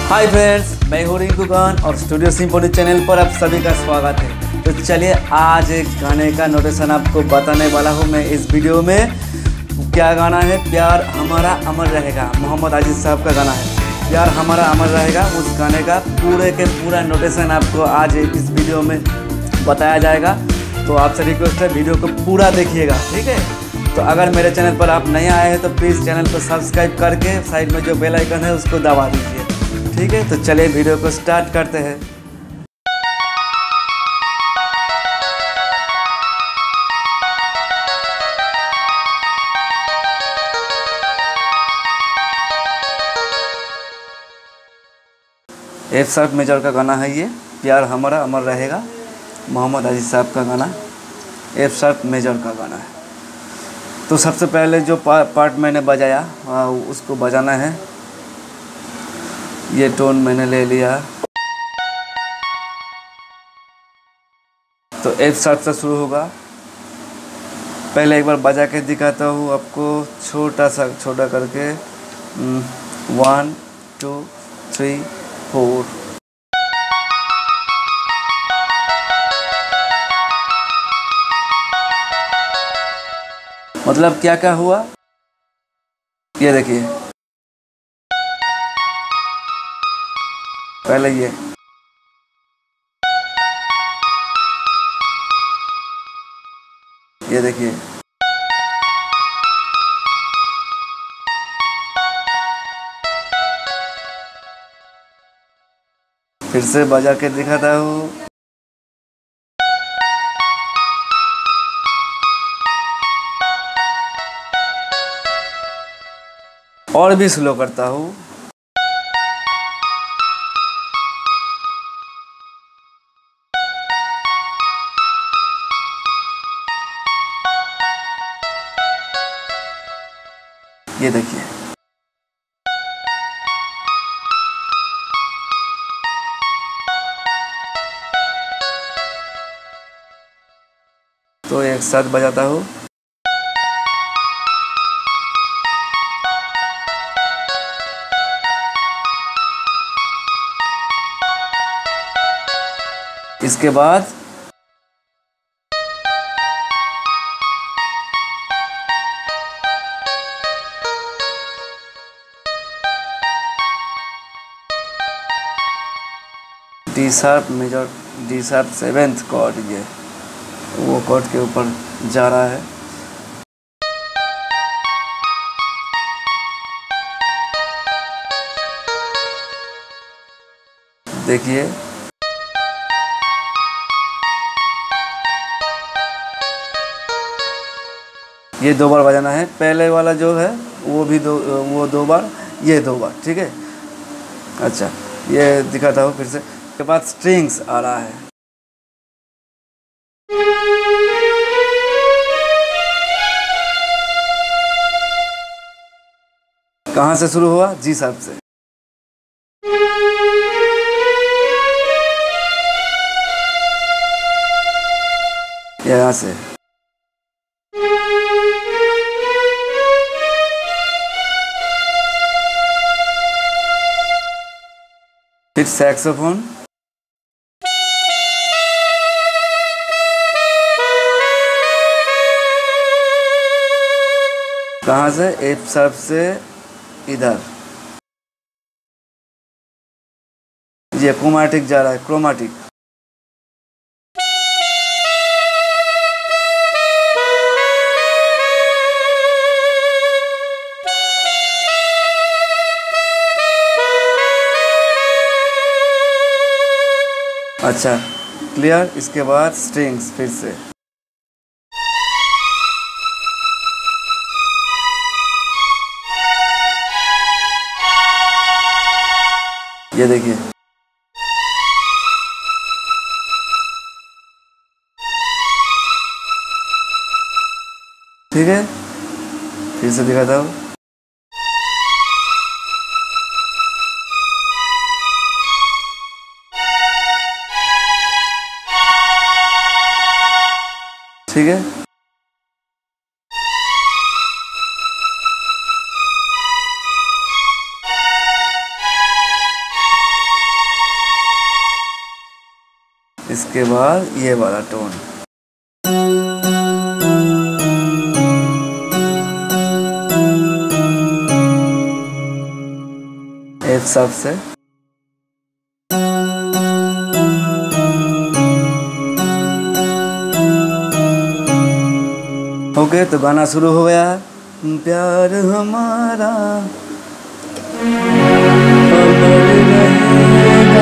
Hi friends, मैं हूँ रिंकू और स्टूडियो सिम्फोनी चैनल पर आप सभी का स्वागत है। तो चलिए आज एक गाने का नोटेशन आपको बताने वाला हूँ मैं इस वीडियो में। क्या गाना है? प्यार हमारा अमर रहेगा, मोहम्मद आजिज साहब का गाना है। प्यार हमारा अमर रहेगा, उस गाने का पूरे के पूरा नोटेशन आपको आज इस वीडियो में बताया जाएगा। तो आपसे रिक्वेस्ट है वीडियो को पूरा देखिएगा, ठीक है। तो अगर मेरे चैनल पर आप नए आए हैं तो प्लीज़ चैनल को सब्सक्राइब करके साइड में जो बेल आइकन है उसको दबा दीजिए, ठीक है। तो चलिए वीडियो को स्टार्ट करते हैं। एफ शार्प मेजर का गाना है ये, प्यार हमारा अमर रहेगा, मोहम्मद आजिज साहब का गाना, एफ शार्प मेजर का गाना है। तो सबसे पहले जो पार्ट मैंने बजाया उसको बजाना है। ये टोन मैंने ले लिया, तो एफ शार्प से शुरू होगा। पहले एक बार बजा के दिखाता हूँ आपको, छोटा करके 1 2 3 4। मतलब क्या क्या हुआ ये देखिए। पहले ये देखिए, फिर से बजा के दिखाता हूँ। और भी स्लो करता हूँ। ये देखिए, तो एक साथ बजाता हूँ। इसके बाद D sharp major, D sharp 7th chord, ये वो कॉर्ड के ऊपर जा रहा है। देखिए, ये 2 बार बजाना है। पहले वाला जो है वो 2 बार, ये 2 बार, ठीक है। अच्छा, ये दिखाता हूँ फिर से। के बाद स्ट्रिंग्स आ रहा है। कहाँ से शुरू हुआ? जी शार्प से। यहाँ से फिर सैक्सोफोन, कहाँ से? एफ शार्प से इधर, ये क्रोमैटिक जा रहा है, क्रोमैटिक। अच्छा, क्लियर। इसके बाद स्ट्रिंग्स फिर से, ये देखिए, ठीक है। फिर से दिखाता हूँ। ठीक है, इसके बाद ये वाला टोन, एफ शार्प से। ओके, तो गाना शुरू हो गया। प्यार हमारा अमर रहेगा।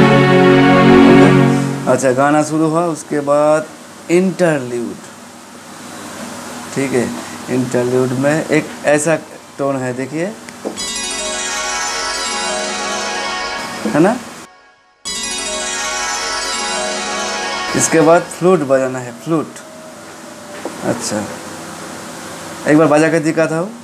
अच्छा, गाना शुरू हुआ, उसके बाद इंटरल्यूड। ठीक है, इंटरल्यूड में एक ऐसा टोन है, देखिए, है ना। इसके बाद फ्लूट बजाना है, फ्लूट। अच्छा, एक बार बजा के दिखाता हूँ।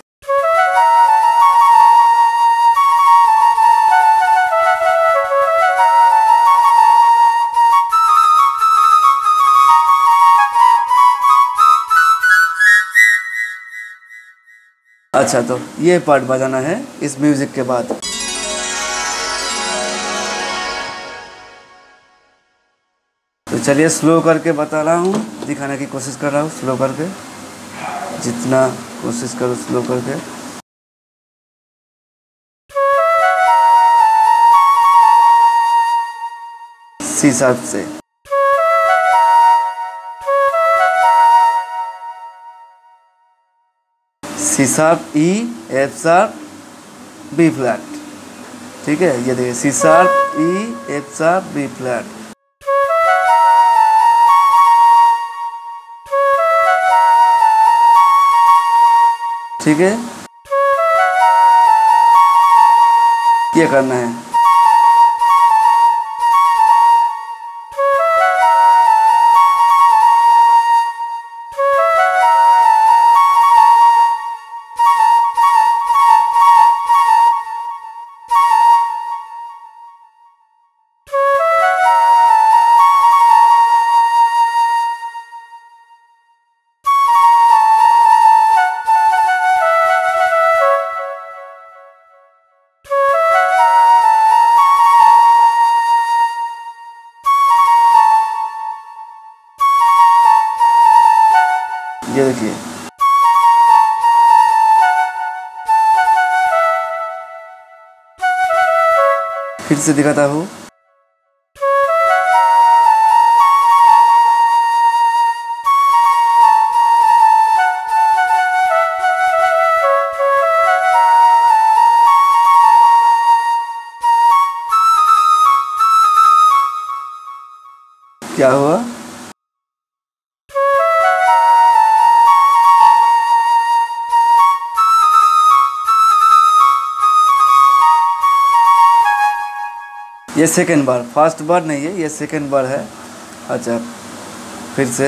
अच्छा, तो ये पार्ट बजाना है इस म्यूजिक के बाद। तो चलिए स्लो करके बता रहा हूँ, दिखाने की कोशिश कर रहा हूँ, स्लो करके, जितना कोशिश करो स्लो करके। सी शार्प से, C sharp, E, F sharp, B flat. ठीक है, ये देखिए, C sharp, E, F sharp, B flat. ठीक है, ये करना है। ये देखिए, फिर से दिखाता हूँ। क्या हुआ? ये सेकेंड बार, फर्स्ट बार नहीं है, ये सेकेंड बार है। अच्छा, फिर से।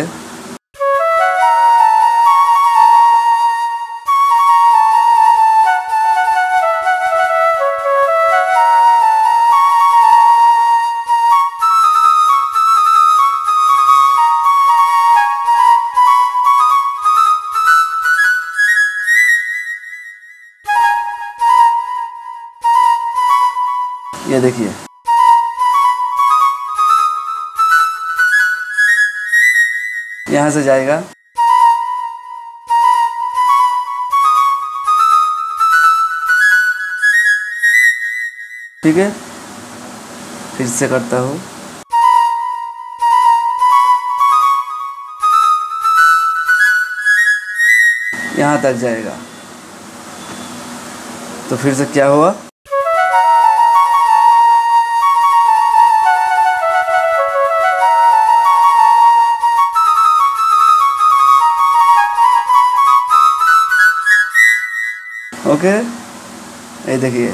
ये देखिए, यहाँ से जाएगा, ठीक है। फिर से करता हूँ, यहाँ तक जाएगा। तो फिर से क्या हुआ? ओके, ये देखिए,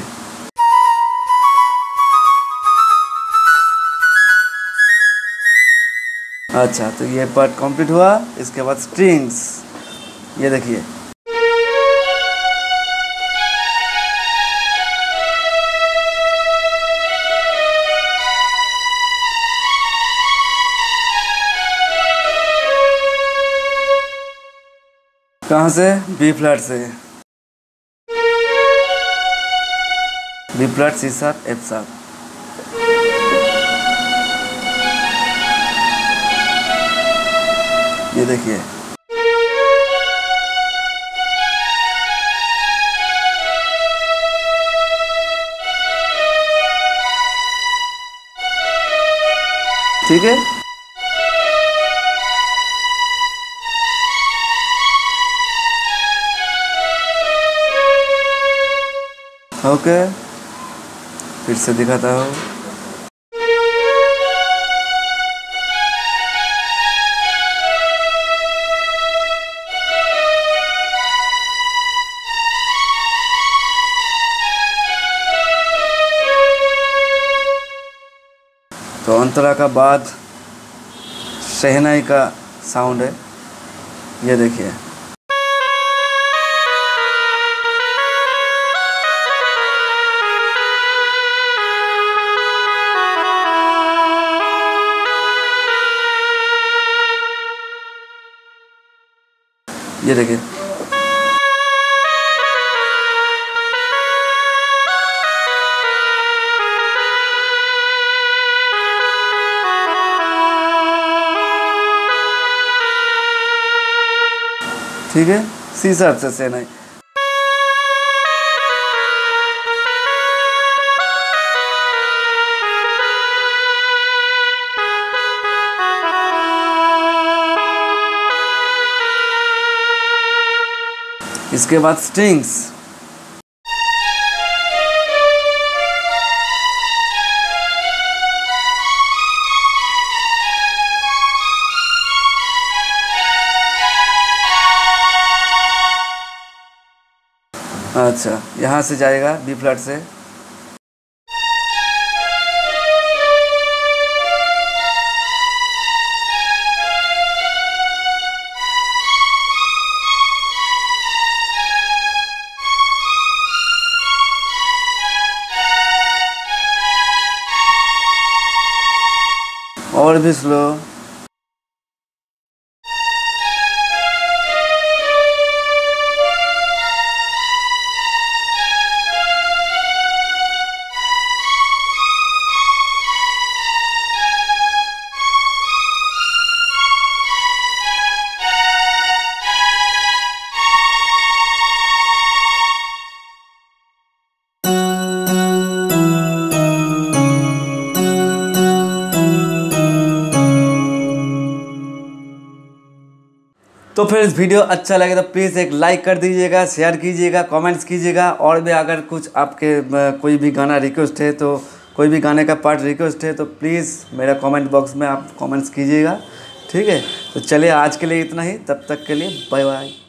अच्छा, तो ये पार्ट कंप्लीट हुआ। इसके बाद स्ट्रिंग्स, ये देखिए, कहाँ से? बी फ्लैट से, B flat, C sharp, F sharp. ये देखिए। ठीक है, ओके, फिर से दिखाता हूँ। तो अंतरा का बाद शहनाई का साउंड है, ये देखिए। ये देखिए, ठीक है, सी शार्प से शहनाई। इसके बाद स्ट्रिंग्स। अच्छा, यहाँ से जाएगा बी फ्लैट से। और भी स्लो। तो फिर इस वीडियो अच्छा लगे तो प्लीज़ एक लाइक कर दीजिएगा, शेयर कीजिएगा, कमेंट्स कीजिएगा। और भी अगर कुछ आपके कोई भी गाना रिक्वेस्ट है, तो कोई भी गाने का पार्ट रिक्वेस्ट है, तो प्लीज़ मेरा कमेंट बॉक्स में आप कमेंट्स कीजिएगा। ठीक है, तो चलिए आज के लिए इतना ही, तब तक के लिए बाय बाय।